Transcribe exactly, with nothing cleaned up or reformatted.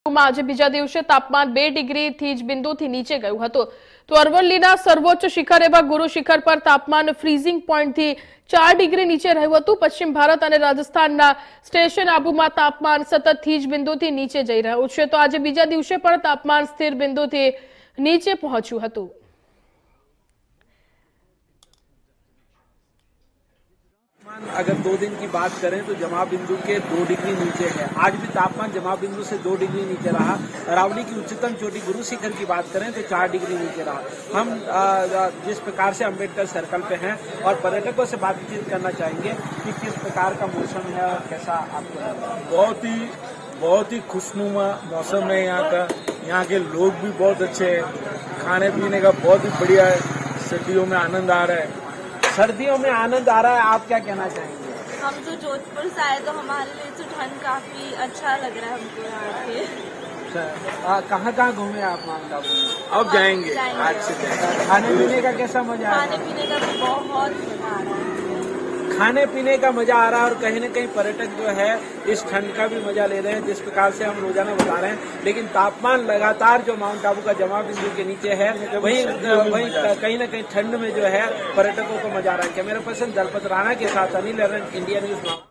આજે બીજા દિવસે તાપમાન બે ડિગ્રીથી જ બિંદુથી નીચે ગયું હતું તો અરવલ્લીના સર્વોચ્ચ શિખર એવા ગુરુ શિખર પર તાપમાન ફ્રીઝિંગ પોઈન્ટથી ચાર ડિગ્રી નીચે રહ્યું હતું। પશ્ચિમ ભારત અને રાજસ્થાનના સ્ટેશન આબુમાં તાપમાન સતત થી જ બિંદુથી નીચે જઈ રહ્યું છે તો આજે બીજા દિવસે પણ તાપમાન સ્થિર બિંદુથી નીચે પહોંચ્યું હતું। अगर दो दिन की बात करें तो जमा बिंदु के दो डिग्री नीचे है। आज भी तापमान जमा बिंदु से दो डिग्री नीचे रहा। अरावली की उच्चतम चोटी गुरु शिखर की बात करें तो चार डिग्री नीचे रहा। हम जिस प्रकार से अम्बेडकर सर्कल पे हैं और पर्यटकों से बातचीत करना चाहेंगे कि किस प्रकार का मौसम है और कैसा आपको। बहुत ही बहुत ही खुशनुमा मौसम है यहाँ का। यहाँ के लोग भी बहुत अच्छे हैं। खाने पीने का बहुत ही बढ़िया है। सर्दियों में आनंद आ रहा है। सर्दियों में आनंद आ रहा है, आप क्या कहना चाहेंगे? हम तो जोधपुर से आए तो हमारे लिए तो ठंड काफी अच्छा लग रहा है हमको यहाँ पे। कहाँ कहाँ घूमे आप माउंट आबू में? अब जाएंगे, जाएंगे। आज से जाएंगे। खाने पीने का कैसा मजा आ रहा खाने है? पीने का भी बहुत मजा आ रहा है। खाने पीने का मजा आ रहा है और कहीं न कहीं पर्यटक जो है इस ठंड का भी मजा ले रहे हैं जिस प्रकार से हम रोजाना बता रहे हैं। लेकिन तापमान लगातार जो माउंट आबू का जमा बिंदु के नीचे है वहीं वहीं कहीं न कहीं ठंड में जो है पर्यटकों को मजा आ रहा है। कैमरा पर्सन दलपत राणा के साथ अनिल इंडिया न्यूज।